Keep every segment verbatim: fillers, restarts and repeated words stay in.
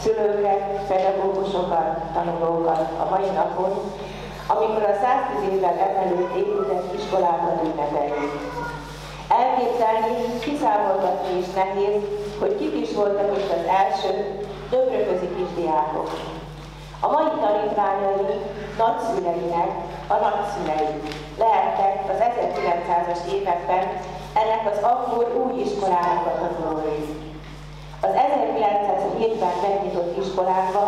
szülőket, pedagógusokat, tanulókat a mai napon, amikor a száztíz évvel ezelőtt épített iskolákat ünnepeljük. Elképzelni, kiszámolgatni is nehéz, hogy kik is voltak itt az első döbröközi kisdiákok. A mai tanítványai nagyszüleinek a nagyszülei lehettek az ezerkilencszázas években ennek az akkor új iskolának a tanulói. Az ezerkilencszázhétben megnyitott iskolába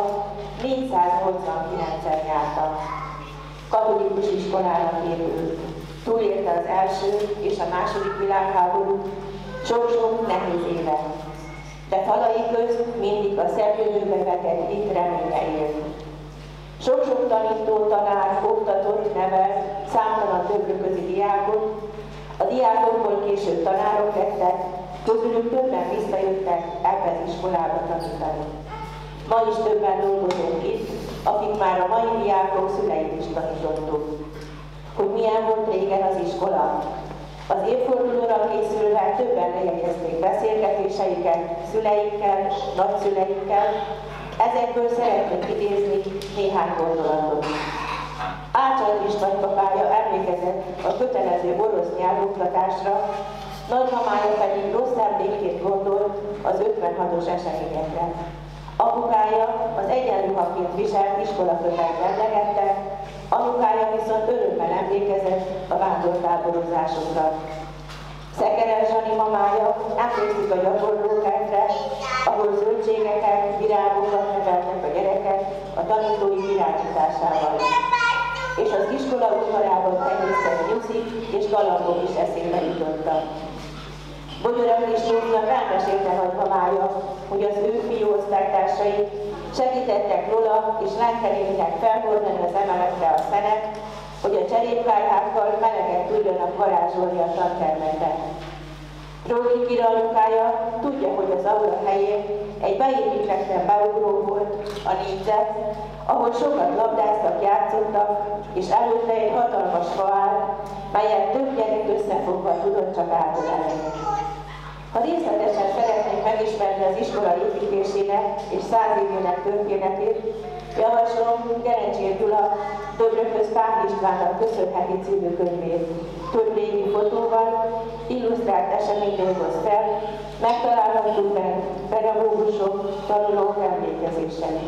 négyszáznyolcvankilencen jártak. Katolikus iskolának épült. Túlélte az első és a második világháborút, sok-sok nehéz évet. De falai közt mindig a szebb jövőbe vetett itt reménye élt. Sok-sok tanító, tanár, oktatott, nevelt, számtalan döbröközi diákot, a diákokból később tanárok lettek, közülük többen visszajöttek ebbe az iskolába tanítani. Ma is többen dolgozunk itt, akik már a mai diákok szüleit is tanítottuk. Hogy milyen volt régen az iskola? Az évfordulóra készülve többen lejegyezték beszélgetéseiket szüleikkel, nagyszüleikkel, ezekből szeretnék idézni néhány gondolatot. Ácsalt is nagypapája emlékezett a kötelező orosz nyelvoktatásra, nagymamája pedig rossz emlékként gondolt az ötvenhatos eseményekre. Apukája az egyenruhaként viselt iskolakötelet emlegette, anyukája viszont örömmel emlékezett a vándortáborozásokra. Szekeres Zsani mamája emlékszik a gyakorlókertre, ahol zöldségeket, virágokat neveltek a gyerekek a tanítói irányításával. És az iskola udvarában tenyésztett nyuszik és galambok is eszébe jutottak. Bogyora Kristófnak elmesélte nagymamája, hogy az ő fiúosztálytársai segítettek Lola és Lenkelének felhordani az emeletre a szenet, hogy a cserépkályhákkal meleget tudjanak varázsolni a tantermekben. Rógi Kira anyukája tudja, hogy az aula helyén egy beépítetlen beugró volt, a négyzet, ahol sokat labdáztak, játszottak, és előtte egy hatalmas fa állt, melyet több gyerek összefogva tudott csak átölelni. Ha részletesen szeretnénk megismerni az iskola építésének és száz évének történetét, javaslom Gerencsér Gyula Döbrököz Pál Istvánnak köszönheti című könyvét. Több régi fotóval, illusztrált eseményt dolgoz fel, megtalálhatunk benne pedagógusok, tanulók emlékezései.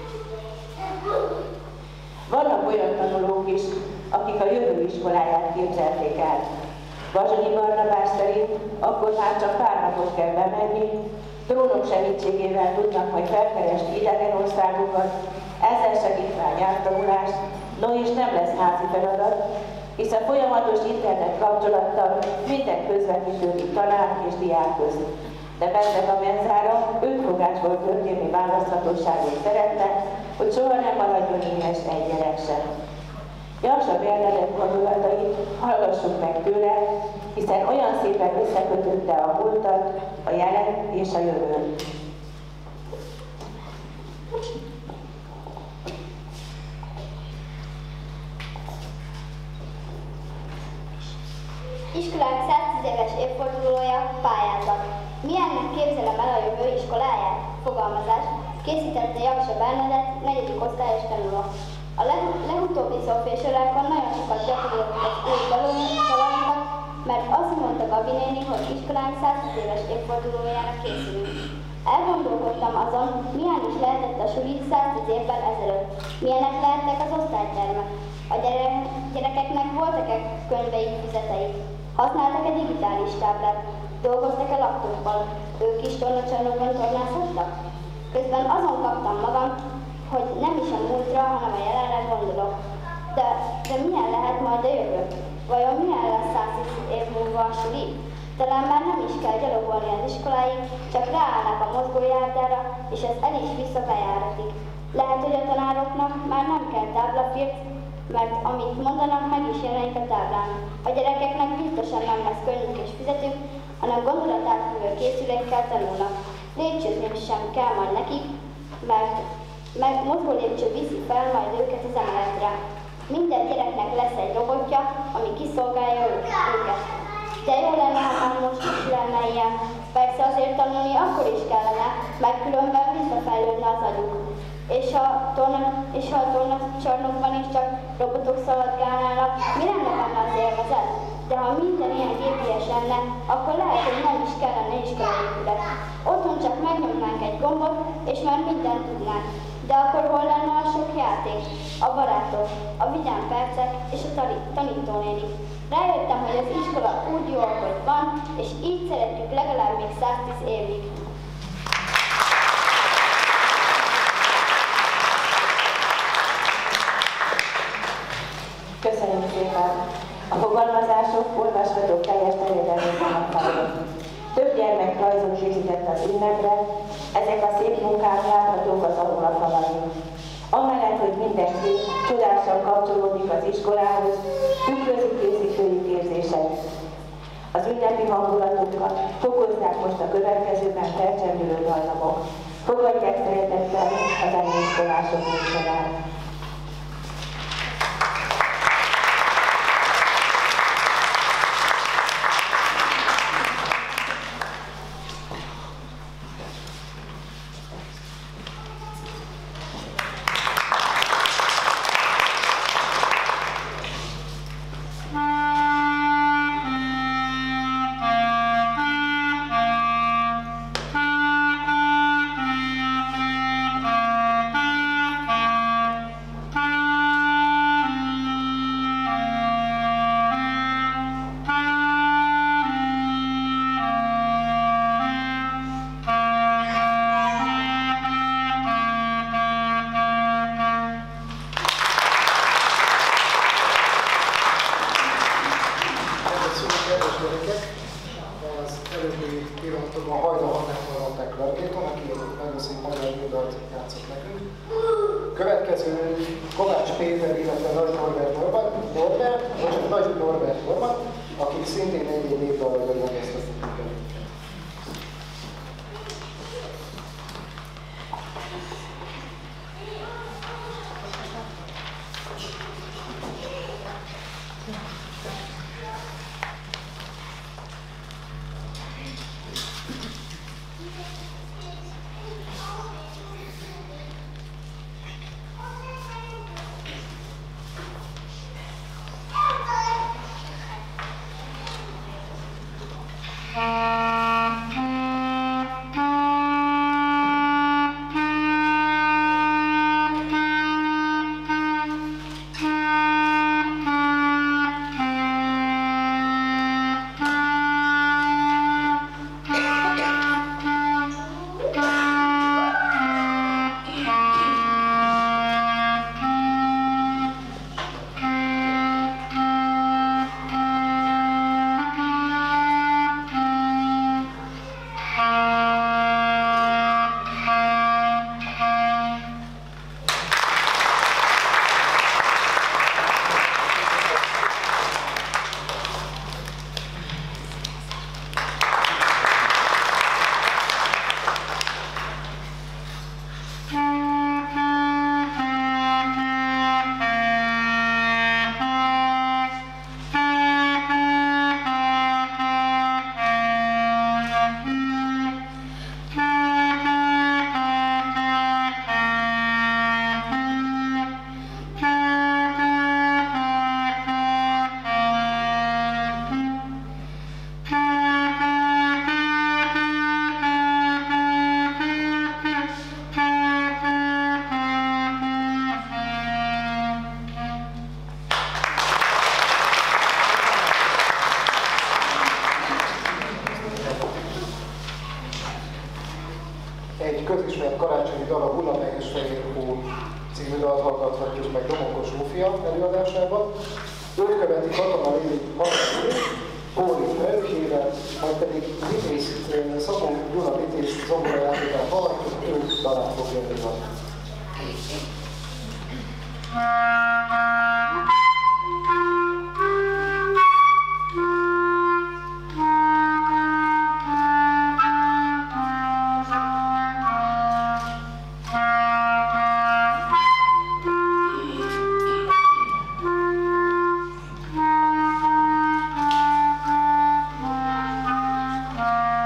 Vannak olyan tanulók is, akik a jövő iskoláját képzelték el. Bazsonyi Barnabás szerint akkor már csak pár napot kell bemenni, drónok segítségével tudnak majd felkeresni idegen országokat, ezzel segít már nyelvtanulást, no és nem lesz házi feladat, hiszen folyamatos internet kapcsolattal minden közvetítődik tanár és diák között. De Bentek a menzára ötfogásból történni választhatóságot szeretne, hogy soha nem maradjon éhes egy gyerek sem. Jaksa Bernadett gondolatait hallgassuk meg tőle, hiszen olyan szépen összekötötte a múltat, a jelen és a jövőt. Iskolánk száztíz éves évfordulója pályázat. Milyennek képzelem el a jövő iskoláját? Fogalmazás. Készítette Jaksa Bernadett, negyedik osztályos tanuló. A legutóbbi szófésórákon nagyon sokat gyakoroltuk az új dalunkat, mert azt mondta Gabi néni, hogy iskolánk száztíz éves évfordulójára készülünk. Elgondolkodtam azon, milyen is lehetett a suli száztíz évvel ezelőtt, milyenek lehettek az osztálytermek. A gyere gyerekeknek voltak-e könyveik, füzeteik? Használtak-e digitális táblát? Dolgoztak-e laptoppal? Ők is tornacsarnokban tornázhattak? Közben azon kaptam magam, hogy nem is a múltra, hanem a jelenre gondolok. De, de milyen lehet majd a jövő? Vajon milyen lesz száztíz év múlva a suli? Talán már nem is kell gyalogolni az iskoláig, csak ráállnak a mozgójárdára, és ez el is vissza bejáratig. Lehet, hogy a tanároknak már nem kell táblafirc, mert amit mondanak, meg is jelenik a táblán. A gyerekeknek biztosan nem lesz könyvük és füzetük, hanem gondolatátfűvő készülékkel tanulnak. Lépcsőzni sem kell majd nekik, mert meg mozgó lépcső viszi fel majd őket az emeletre. Minden gyereknek lesz egy robotja, ami kiszolgálja őket. De jó lenne, ha már most is lenne ilyen. Persze azért tanulni akkor is kellene, mert különben visszafejlődne az agyuk. És ha, torna, és ha a tornacsarnokban is csak robotok szaladgálnának, mi lenne benne az élvezet? De ha minden ilyen gépies lenne, akkor lehet, hogy nem is kellene iskolaépület. Otthon csak megnyomnánk egy gombot, és már mindent tudnánk. De akkor hol lenne a sok játék, a barátok, a vigyám percek és a tanítónéni? Rájöttem, hogy az iskola úgy jó, ahogy van, és így szeretjük legalább még száztíz évig. Köszönöm szépen! A fogalmazások, olvashatók teljes terjedelmén vannak feladatok. Több gyermek rajzot készített az ünnepre, ezek a szép munkák láthatók az alulafalain. Amellett, hogy mindenki csodásan kapcsolódik az iskolához, tükrözi készítőjük érzéseit. Az ünnepi hangulatukat fokozzák most a következőben felcsendülő dallamok. Fogadják szeretettel az zenéskolások műsorát. közismert karácsonyi dal a Budapeges Fehér Hó című dalt hallgathatjuk meg Domokos Zsófia előadásában. Őt követi Katona Lili Póli Felkével, majd pedig Vitéz, Szabó Gyula Vitéz zongorajátokát hallgatjuk, ő dalát fogja előadni. Thank you.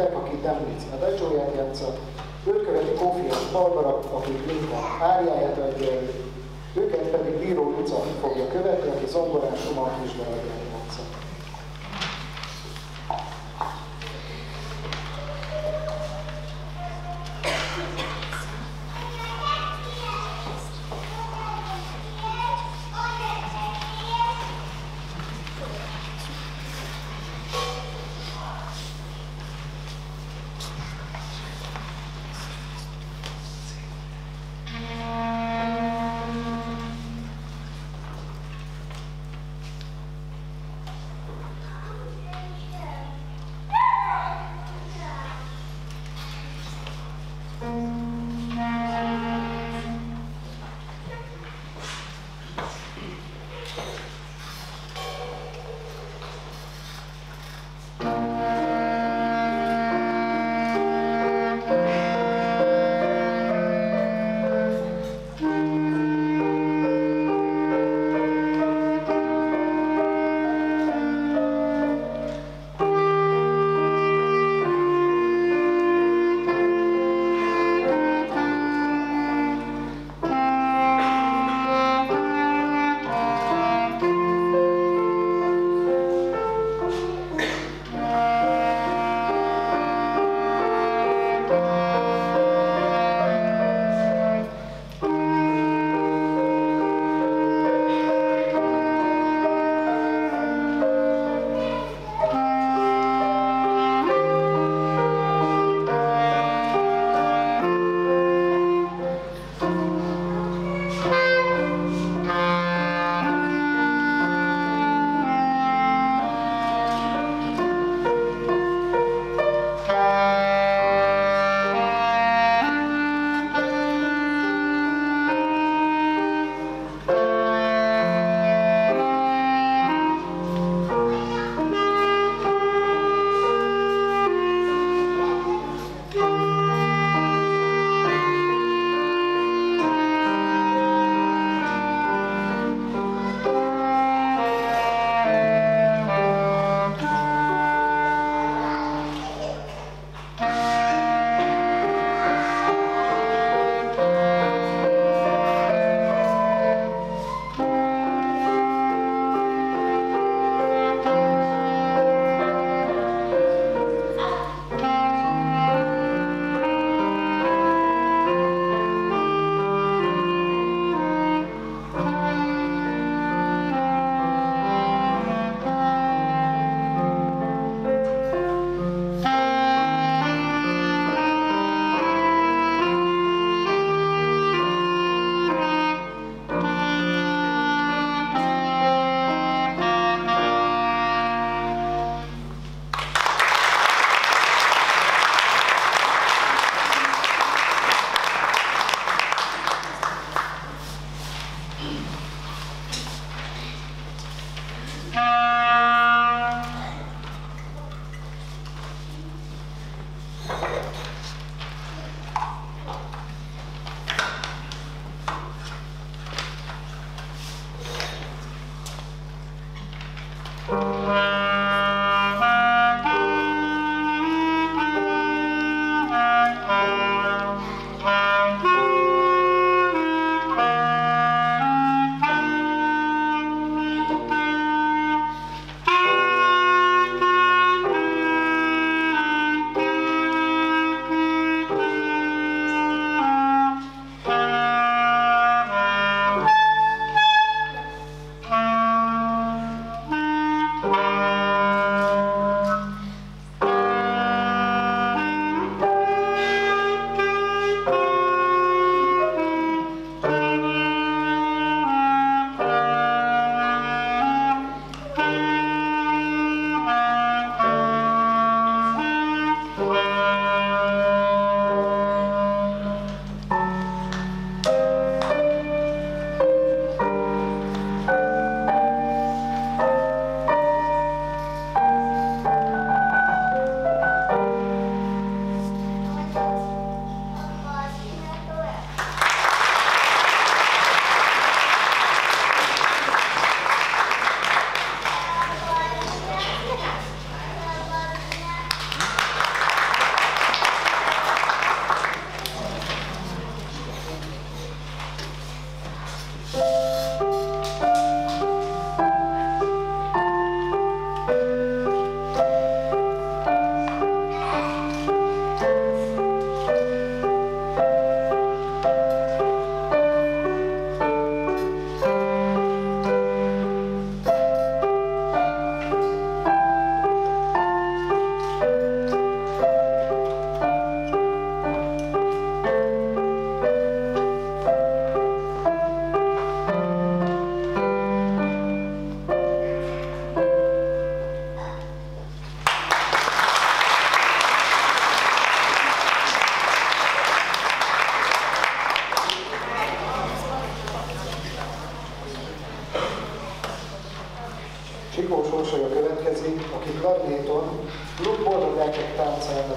Zsoltek, aki Templici Adagioját játsza, őt követi Kófiás Barbara, aki Lincoln áriáját adja elő, őket pedig Bíró Luca fogja követni, aki zongorán Schumann kisdarabját játsza.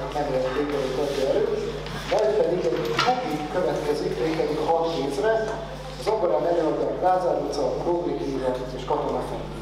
nem ért végül többi erőt, majd pedig egy bugi következik végül hat kézre, zongorán előadnak Lázár utca, Rógli Kíra és Katona Fendi.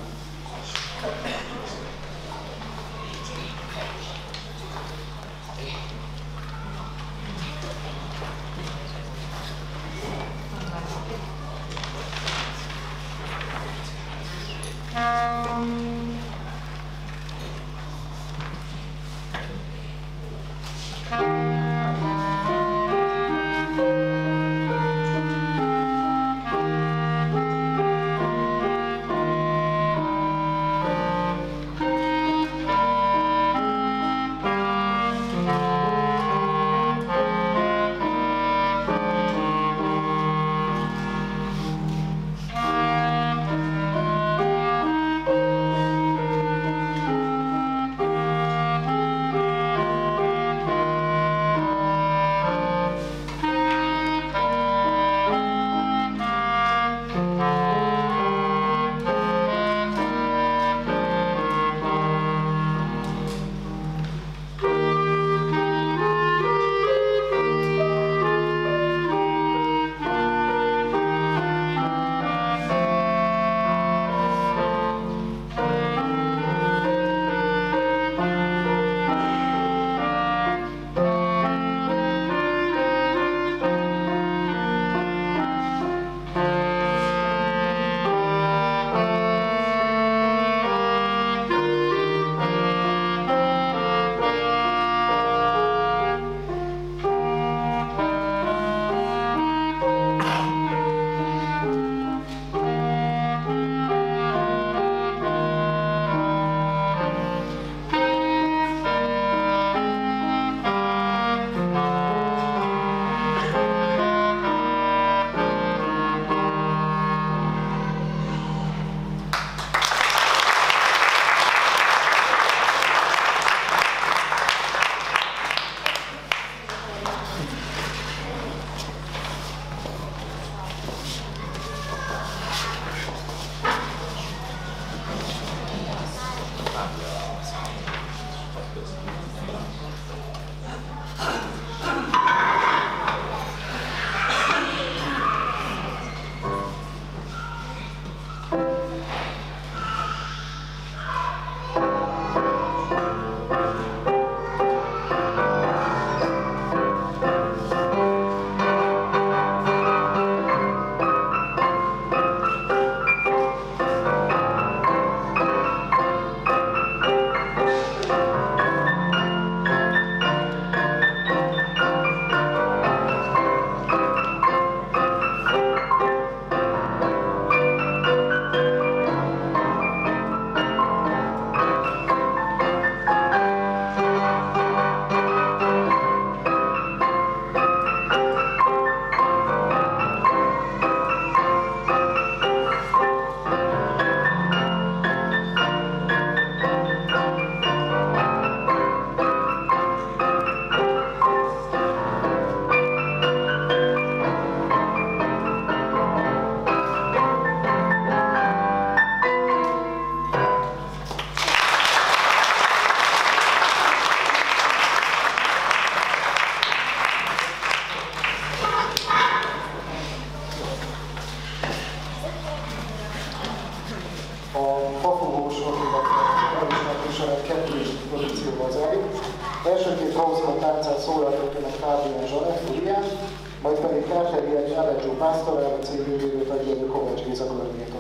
Elsőként Rauszban táncát szólaltatnak Fábián Zsanett, Urián, majd pedig Kárthelyi egy Aleggio Pásztorál, a cégvédőt adja Kovács Géza Görnyéta.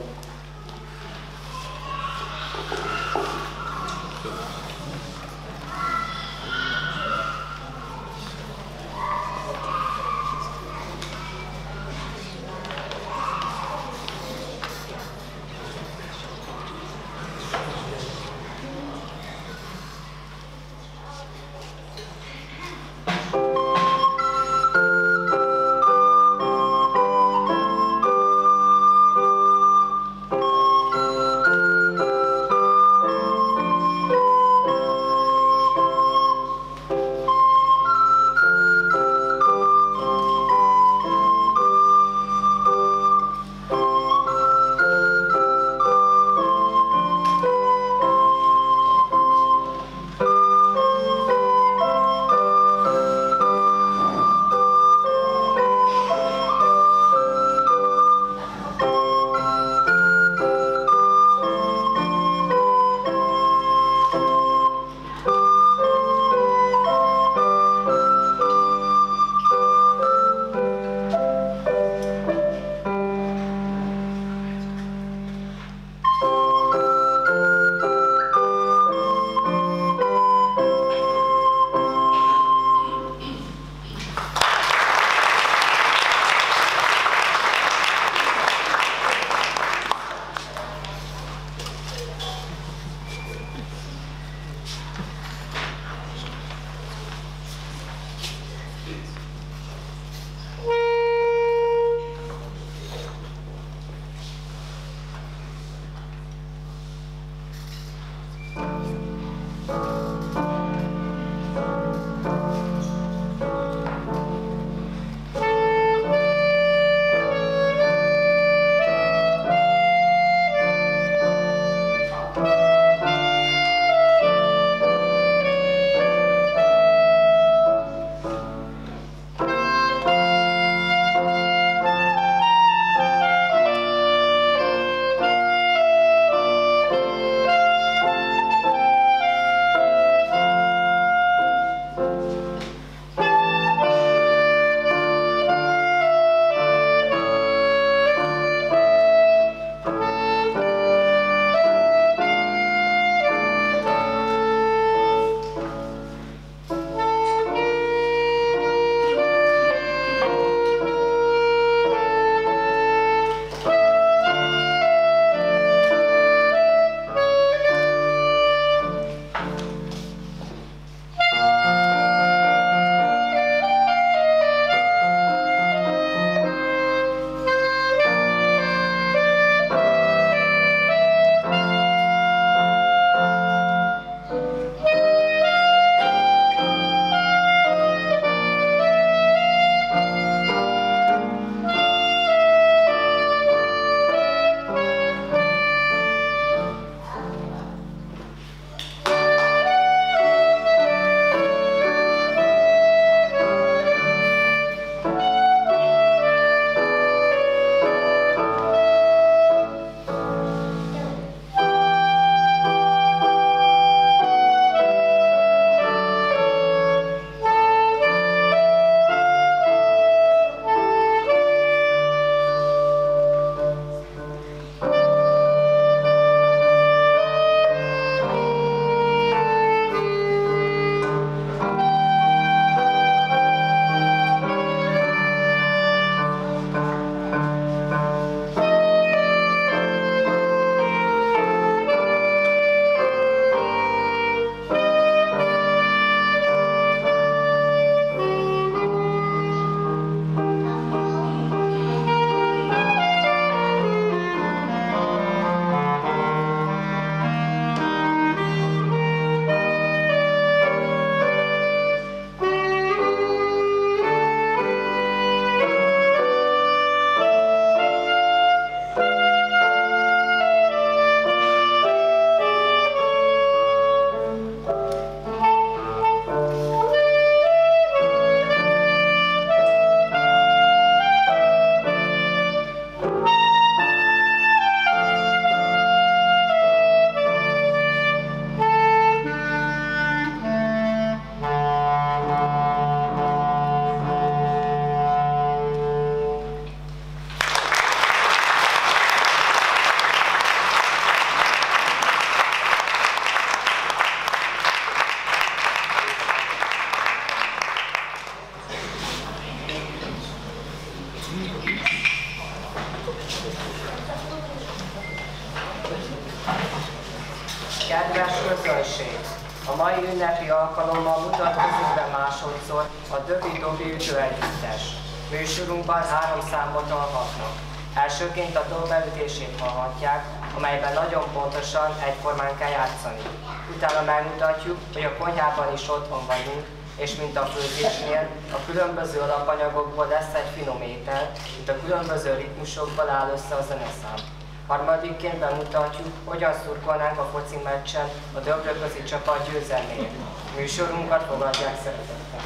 A mai ünnepi alkalommal mutatkozik be másodszor a Döbi-Dobi ütő együttes. Műsorunkban három számot hallhatnak. Elsőként a dob beütését hallhatják, amelyben nagyon pontosan egyformán kell játszani. Utána megmutatjuk, hogy a konyhában is otthon vagyunk, és mint a főzésnél, a különböző alapanyagokból lesz egy finom étel, mint a különböző ritmusokból áll össze a zeneszám. Harmadikként bemutatjuk, hogyan szurkolnánk a foci meccsen a döbröközi csapat győzelméért. Műsorunkat fogadják szeretettel.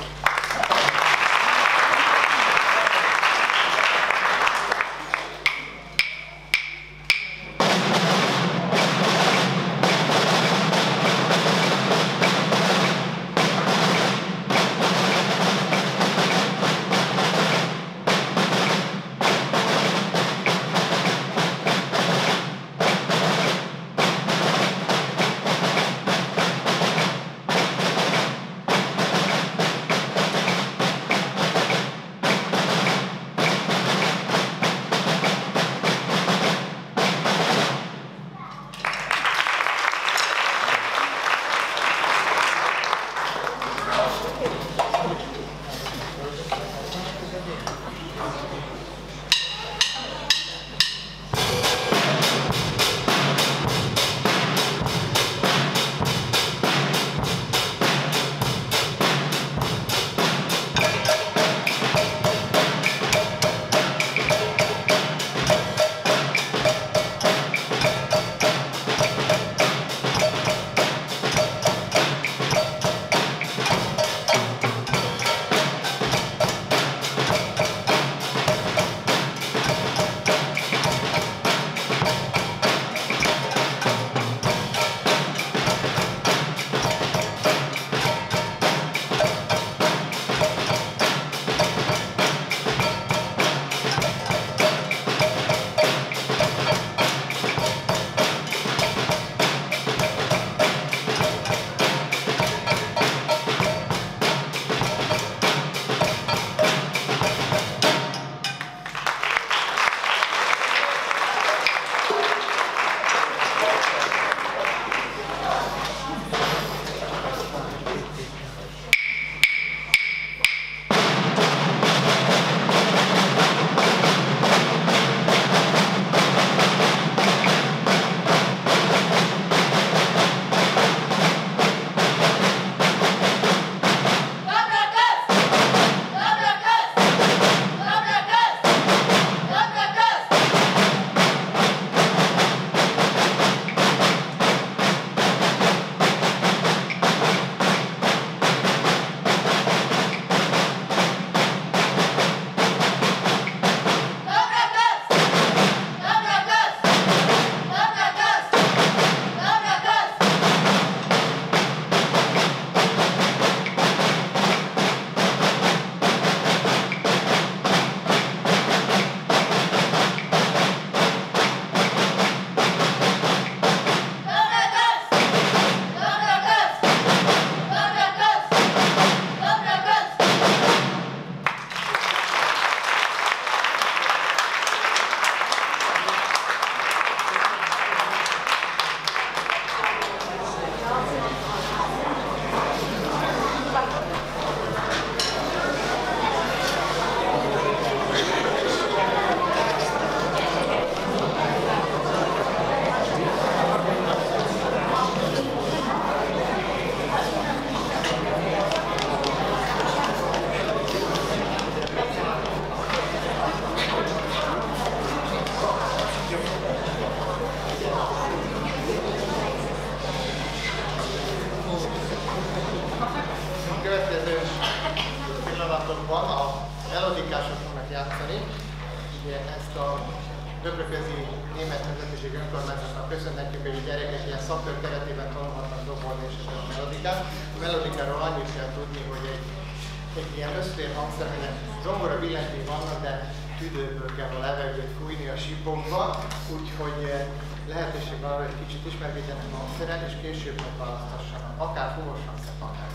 Döbröközi Német Nemzetiség Önkormányzatnak köszönhetjük, hogy a gyerekek ilyen szakkör keretében tanulhatnak dobolni és a melodikát. A melodikáról annyit kell tudni, hogy egy, egy ilyen összfér hangszer, aminek zongora billentyűi vannak, de tüdőből kell a levegőt fújni a sípokba, úgyhogy lehetőség van arra, hogy kicsit ismerkedjenek a hangszeren, és később megválasztassanak, akár fúvós hangszert, akár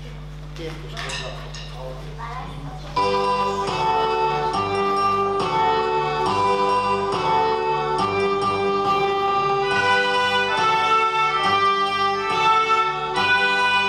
két kis közlatot hallani. Thank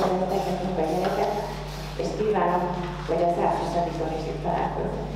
szeretettek nekünk a gyereket, és kívánom, hogy a százhuszadik is itt találkozunk.